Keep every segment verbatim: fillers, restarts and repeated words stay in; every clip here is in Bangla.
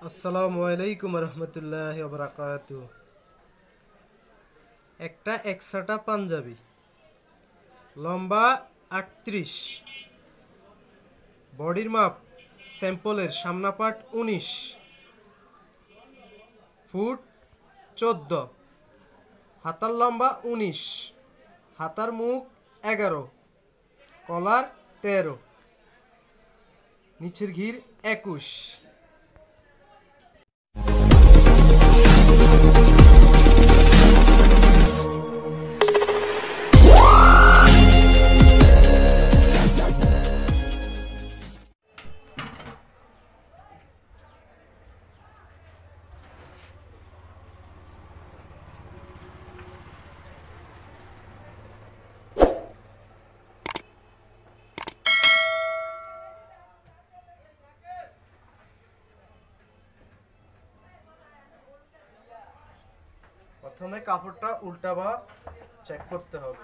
আসসালামু আলাইকুম রহমতুল্লাহ বারাকাতু। একটা একসাটা পাঞ্জাবি, লম্বা আটত্রিশ, বডির মাপ স্যাম্পলের সামনা পাট উনিশ ফুট চোদ্দ, হাতার লম্বা উনিশ, হাতার মুখ এগারো, কলার তেরো, নিচের ঘির একুশ। প্রথমে কাপড়টা উল্টাবা চেক করতে হবে।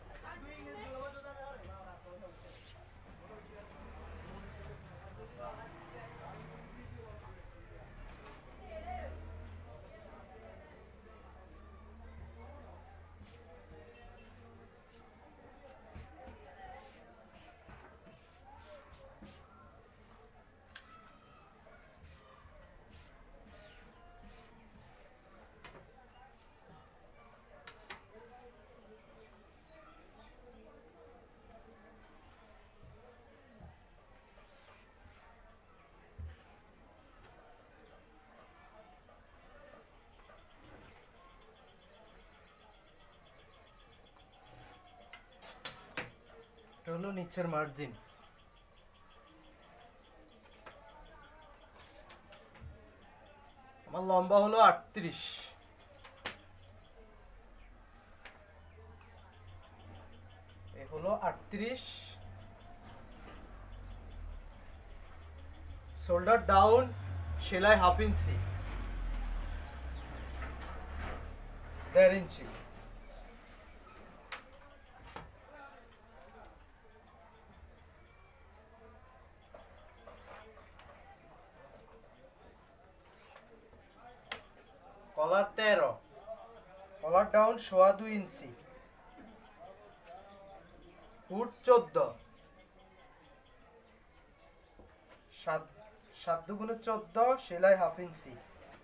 এটা হলো নিচের মার্জিন। আমার লম্বা হলো আটত্রিশ, এ হলো আটত্রিশ। শোল্ডার ডাউন, সেলাই হাফ ইঞ্চি, দেড় ইঞ্চি। কলার তেরো, কলার ডাউন সোয়া দুই ইঞ্চি, ফুট চোদ্দ, সাত সাত দুগুণে চোদ্দ, সেলাই হাফ ইঞ্চি।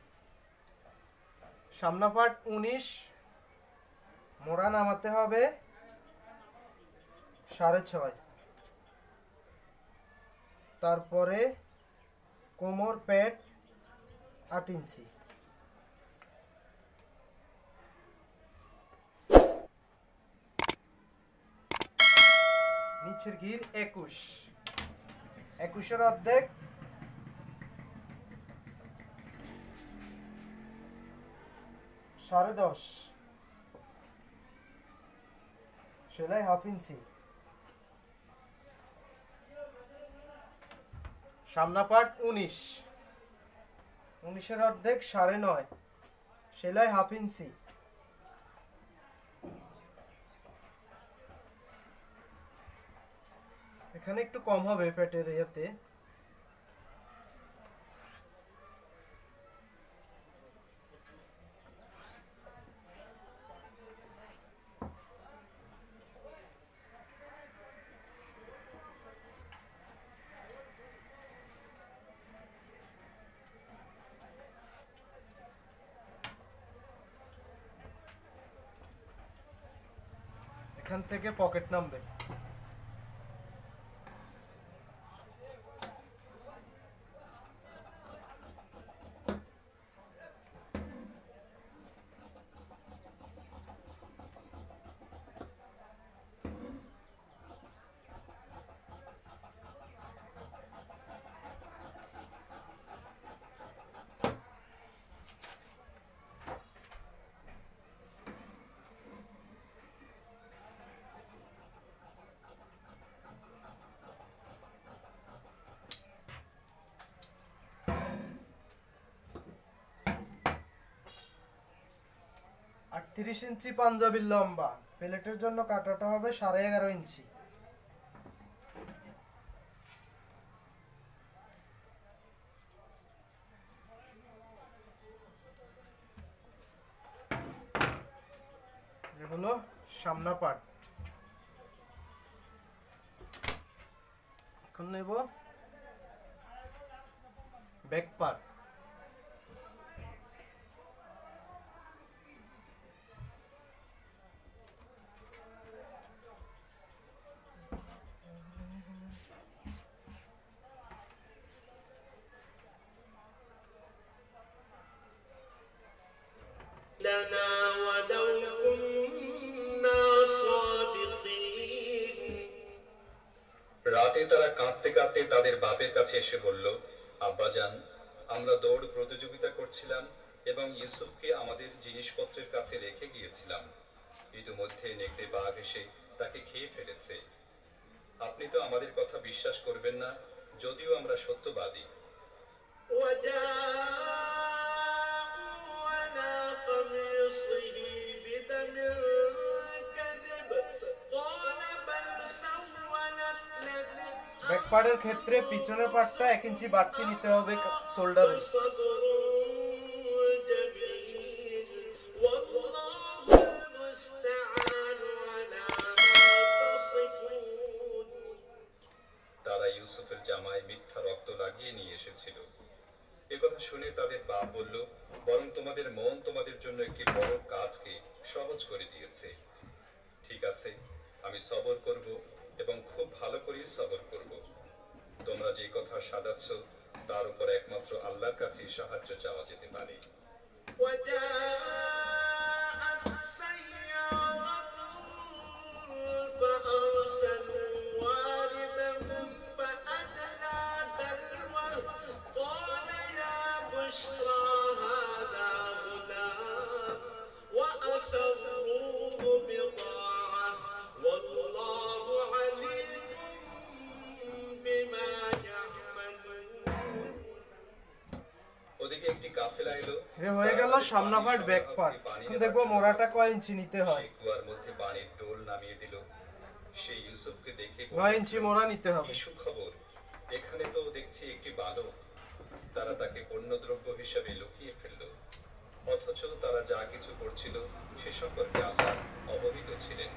সামনা পাট উনিশ, মোড়া নামাতে হবে সাড়ে ছয়। তারপরে কোমর প্যাট আট ইঞ্চি। নিচের ঘির একুশ, একুশের অর্ধেক সাড়ে দশ, সেলাই হাফ ইঞ্চি। সামনা পাট উনিশ, উনিশের অর্ধেক সাড়ে নয়, সেলাই হাফ ইঞ্চি। এখানে একটু কম হবে পেটের ইয়াতে। এখান থেকে পকেট নামবে। আটত্রিশ ইঞ্চি পাঞ্জাবির লম্বা, প্লেটের জন্য কাটাটা হবে সাড়ে এগারো ইঞ্চি। সামনা পার্ট। এখন নেব ব্যাক পার্ট। রাতে তারা কাঁদতে কাঁদতে তাদের বাপের কাছে এসে বলল, আব্বাজান, আমরা দৌড় প্রতিযোগিতা করছিলাম এবং ইউসুফকে আমাদের জিনিসপত্রের কাছে রেখে গিয়েছিলাম। ইতিমধ্যে নেকড়ে বাঘ এসে তাকে খেয়ে ফেলেছে। আপনি তো আমাদের কথা বিশ্বাস করবেন না, যদিও আমরা সত্যবাদী। ব্যাক পার্টের ক্ষেত্রে পিছনের পার্টটা এক ইঞ্চি বাড়তি নিতে হবে শোল্ডারে। তারা ইউসুফের জামায় মিথ্যা রক্ত লাগিয়ে নিয়ে এসেছিল। একথা শুনে তাদের বাপ বলল, বরং তোমাদের মন তোমাদের জন্য একটি বড় কাজকে সহজ করে দিয়েছে। ঠিক আছে, আমি সবর করব এবং খুব ভালো করে সবর করব। তোমরা যে কথা সাজাচ্ছ তার উপর একমাত্র আল্লাহর কাছেই সাহায্য চাওয়া যেতে পারে। হয়ে গেল সামনা পার্ট ব্যাক পার্ট। এখন দেখবো মোড়াটা কয় ইঞ্চি নিতে হয়। কুয়ার মধ্যে পানির ডোল নামিয়ে দিল। সে ইউসুফকে দেখে নয় ইঞ্চি মোড়া নিতে হবে। কি সুখবর, এখানে তো দেখছি একটি বালক। তারা তাকে পণ্যদ্রব্য হিসেবে লুকিয়ে ফেলল, অথচ তারা যা কিছু করছিল সে সম্পর্কে আল্লাহ অবহিত ছিলেন।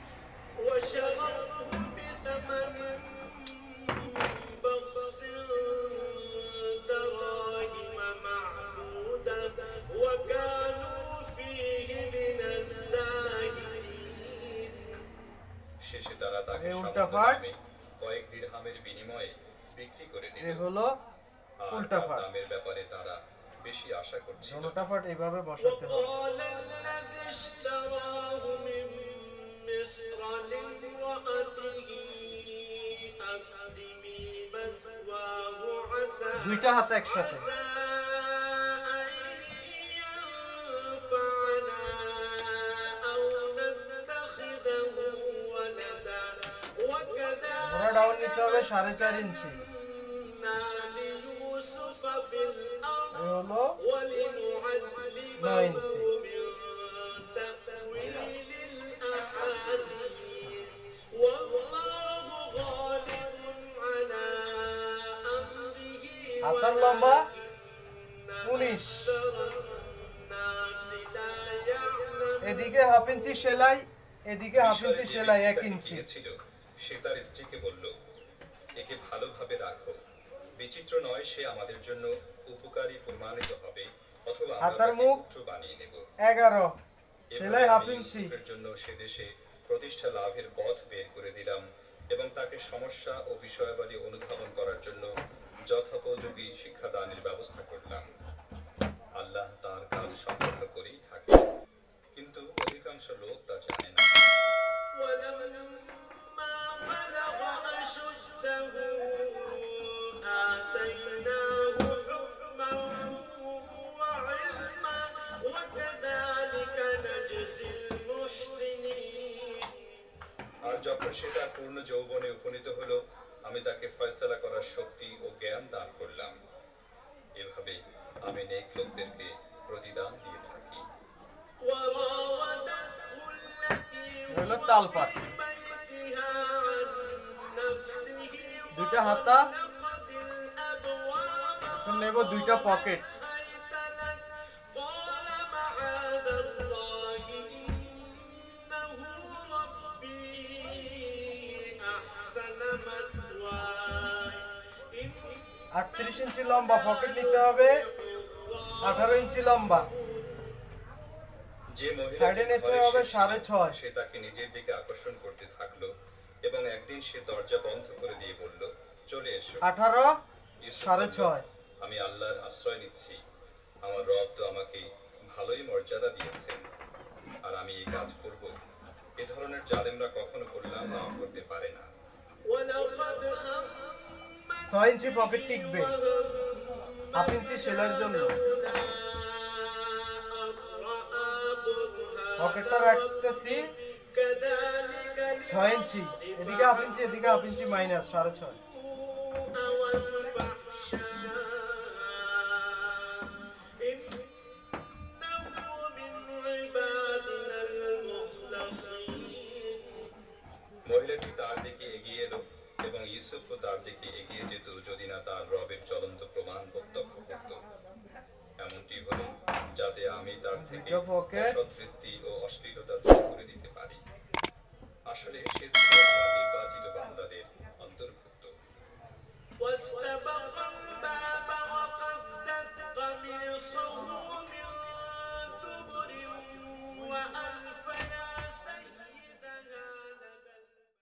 শেষে তারা তাকে কয়েক দিরহামের বিনিময়ে বিক্রি করে দিল। এই হলো উল্টা পার্ট। দামের ব্যাপারে তারা বেশি আশা করছিল। উল্টা পার্ট এইভাবে বসাতে হবে। দুইটা হাত একসাথে। মোড়া ডাউন নিতে হবে সাড়ে চার ইঞ্চি। হলো নয় ইঞ্চি। হাতার লম্বা উনিশ। এদিকে হাফ ইঞ্চি সেলাই, এদিকে হাফ ইঞ্চি সেলাই এক ইঞ্চি। সে তার স্ত্রীকে বলল, একে ভালোভাবে রাখো। বিচিত্র নয়, সে আমাদের জন্য উপকারী প্রমাণিত হবে, অথবা হাতার মুখ বানিয়ে নেব। এগারো, সেলাই হাফ ইঞ্চি। এর জন্য সে দেশে প্রতিষ্ঠা লাভের পথ বের করে দিলাম এবং তাকে সমস্যা ও বিষয়াবলী অনুধাবন করার জন্য যথোপযোগী শিক্ষাদানের ব্যবস্থা করলাম। আল্লাহ তার কাজ সম্পন্ন করেই থাকে, কিন্তু অধিকাংশ লোক তা জানে না। আর যখন সে তার পূর্ণ যৌবনে উপনীত হলো, আমি তাকে ফয়সালা করার শক্তি ও জ্ঞান দান করলাম। এভাবে আমি নেক লোকদেরকে প্রতিদান দিয়ে থাকি। হলো তালপাট। দুইটা হাতা, এখন নেব দুইটা পকেট। আটত্রিশ ইঞ্চি লম্বা পকেট নিতে হবে, আঠারো ইঞ্চি লম্বা। যে মহিলাটি সাইডে নিতে ঘরে হবে এসেছিল, সাড়ে ছয়। সে তাকে নিজের দিকে আকর্ষণ করতে থাকলো এবং একদিন সে দরজা বন্ধ করে দিয়ে বলল, চলে এসো। আঠারো ইউসুফ সাড়ে বলল, ছয়। আমি আল্লাহর আশ্রয় নিচ্ছি, আমার রব তো আমাকে ভালোই মর্যাদা দিয়েছেন, আর আমি এই কাজ করব। এ ধরনের জালেমরা কখনো কল্যাণ লাভ করতে পারে না। ছয় ইঞ্চি পকেট টিকবে, হাফ ইঞ্চি সেলাইয়ের জন্য। পকেটটা রাখতেছি ছয় ইঞ্চি, এদিকে হাফ ইঞ্চি, এদিকে হাফ ইঞ্চি মাইনাস সাড়ে ছয়। মহিলাটি তার দিকে এগিয়ে এলো এবং ইউসুফও তার দিকে এগিয়ে যেত যদি না তার রবের জ্বলন্ত প্রমাণ প্রত্যক্ষ করত। এমনটি হলো যাতে আমি তার থেকে অসৎবৃত্তি ও অশ্লীলতা দূর করে দিতে পারি। আসলে সে ছিল আমার নির্বাচিত বান্দাদের